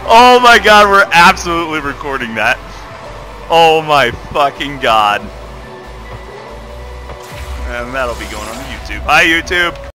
Oh my god, we're absolutely recording that. Oh my fucking god. And that'll be going on YouTube. Hi, YouTube.